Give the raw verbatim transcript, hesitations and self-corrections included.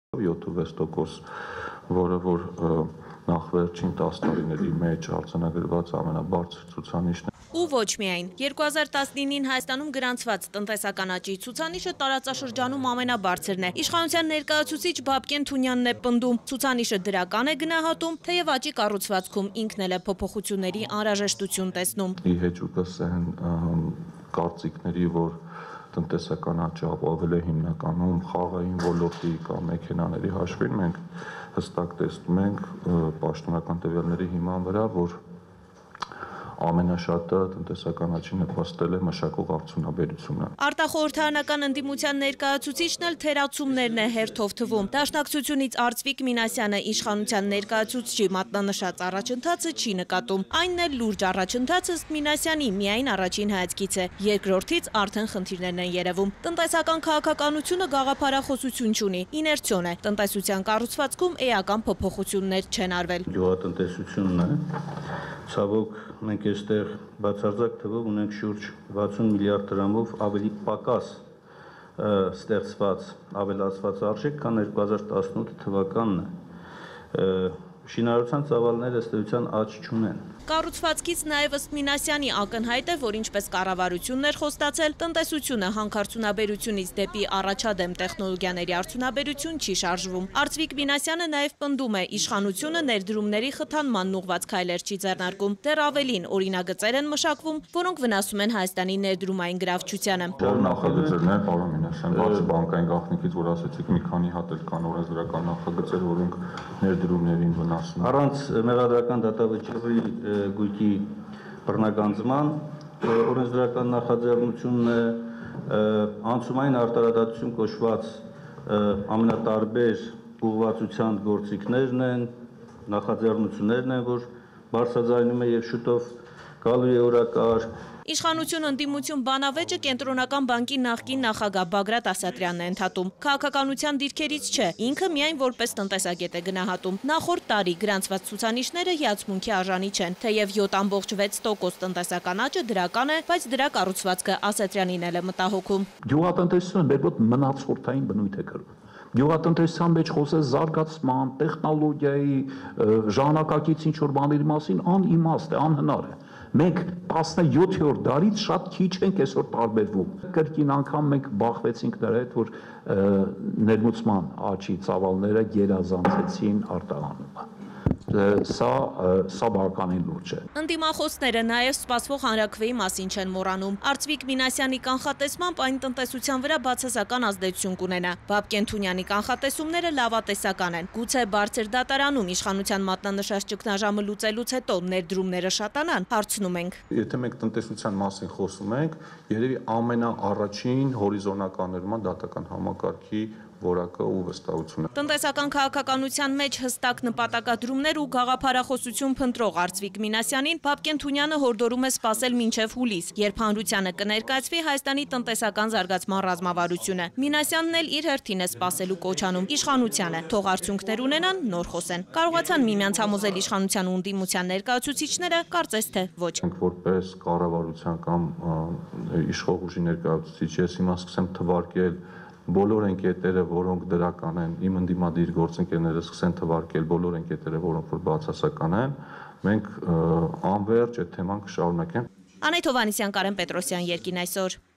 յոթ տոկոս, որը որ նախ վերջին տասը տարիների մեջ արձանագրված ամենաբարձր ցուցանիշն է։ Ու ոչ միայն երկու հազար տասնինին Հայաստանում գրանցված տնտեսական աճի ցուցանիշը տարածաշրջանում ամենաբարձրն է։ Իշխանության ներկայացուցիչ Բաբկեն Թունյանն է պնդում, ցուցանիշը դրական է գնահատում, թեև աճի կառուցվածքում ինքն էլ է փոփոխությունների անհրաժեշտություն տեսնում։ Ի հեճուկս են կարծիքների, որ տնտեսական աճը ապավել է հիմնականում խաղային ոլորտի կամ մեքենաների հաշվին, մենք հստակ տեսնում ենք պաշտոնական տվյալների հիման վրա, որ ամենաշատը տնտեսական աճի նպաստել է մշակող արդյունաբերությունը։ Արտախորհրդարանական ընդդիմության ներկայացուցիչն էլ թերացումներն է հերթով թվում։ Դաշնակցությունից Արծվիկ Մինասյանը իշխանության ներկայացուցչի մատնանշած առաջընթացը չի նկատում։ Այնն էլ լուրջ առաջընթաց ըստ Մինասյանի միայն առաջին հայացքից է, երկրորդից արդեն խնդիրներն են երևում։ Տնտեսական քաղաքականությունը գաղափարախոսություն չունի, իներցիոն է։ Տնտեսության կառուցվածքում էական փոփոխություններ չեն արվել։ Գյուղատնտեսությունն է, ցավոք մենք այստեղ բացարձակ թվով ունենք շուրջ վաթսուն միլիարդ դրամով ավելի պակաս ստեղծված ավելացված արժեք, քան երկու հազար տասնութ թվականն է։ Շինարարության ծավալները ըստ էության աճ չունեն։ Կառուցվածքից նաև ըստ Մինասյանի ակնհայտ է, որ ինչպես կառավարությունն էր խոստացել, տնտեսությունը հանքարդյունաբերությունից դեպի առաջադեմ տեխնոլոգիաների արդյունաբերություն չի շարժվում։ Արծվիկ Մինասյանը նաև պնդում է, իշխանությունը ներդրումների խթանման ուղղված քայլեր չի ձեռնարկում։ Դեռ ավելին, օրինագծեր են մշակվում, որոնք վնասում են Հայաստանի ներդրումային գրավչությանը։ Որ նախագծերներ, պարոն Մինասյան, բացի բանկային գաղտնիքից, որ ասացիք, մի քանի հատ էլ կան օրենսդրական նախագծեր, որոնք ներդրումներին վնասում են։ Առանց մեղադրական դատավճիռի գույքի բռնագանձման օրենսդրական նախաձեռնությունն է, անցումային արտարադատություն կոչված ամենատարբեր ուղղվածության գործիքներն են, նախաձեռնություններն են, որ բարձրաձայնում է եւ շուտով գալու է օրակարգ։ Իշխանություն ընդդիմություն բանավեճը կենտրոնական բանկի նախկին նախագահ Բագրատ Ասատրյանն է ընդհատում։ Քաղաքականության դիրքերից չէ, ինքը միայն որպես տնտեսագետ է գնահատում։ Նախորդ տարի գրանցված ցուցանիշները հիացմունքի արժանի չեն, թեև յոթ տասնյոթ վեց տոկոս տնտեսական աճը դրական է, բայց դրա կառուցվածքը Ասատրյանին էլ է մտահոգում։ Գյուղատնտեսությունը մեր մոտ մնացորդային բնույթ է կրում։ Գյուղատնտեսության մեջ խոսել զարգացման, տեխնոլոգիայի, ժամանակակից ինչ-որ բաների մասին անիմաստ է, անհնար է։ Մենք տասնյոթերորդ դարից շատ քիչ ենք այսօր տարբերվում։ Կրկին անգամ մենք բախվեցինք նրա հետ, որ ներմուծման աճի ծավալները գերազանցեցին արտահանումը։ Սա սա բավականին լուրջ է։ Ընդդիմախոսները նաև սպասվող հանրաքվեի մասին չեն մոռանում։ Արծվիկ Մինասյանի կանխատեսմամբ այն տնտեսության վրա բացասական ազդեցություն կունենա։ Բաբկեն Թունյանի կանխատեսումները լավատեսական են։ Գուցե բարձր դատարանում իշխանության մատնանշած ճգնաժամը լուծելուց հետո ներդրումները շատանան, հարցնում ենք։ Եթե մենք տնտեսության մասին խոսում ենք, երևի ամենաառաջին հորիզոնականներման դատական համակարգի որակը ու վստահությունը։ Տնտեսական քաղաքականության մեջ հստակ նպատակադրումներ ու գաղափարախոսություն փնտրող Արծվիկ Մինասյանին Բաբկեն Թունյանը հորդորում է սպասել մինչև հուլիս, երբ հանրությանը կներկայացվի Հայաստանի տնտեսական զարգացման ռազմավարությունը։ Մինասյանն էլ իր հերթին է սպասելու կոչ անում իշխանությանը, թող արդյունքներ ունենան, նոր խոսեն։ Կարողացան միմյանց համոզել իշխանության ու ընդդիմության ներկայացուցիչները, կարծես թե ոչ։ Որպես կառավարության կամ իշխող ուժի ներկայացուցիչ ես հիմա սկսեմ թվարկել բոլոր ընկետերը, որոնք դրական են, իմ ընդդիմադիր գործընկերները սկսեն թվարկել բոլոր ընկետերը, որոնք որ բացասական են, մենք անվերջ այդ թեման կշարունակենք։ Անետ Հովհաննիսյան, Կարեն Պետրոսյան, Երկին այսօր։